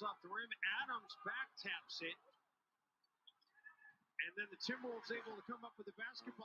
bounce off the rim. Adams back taps it. And then the Timberwolves able to come up with the basketball.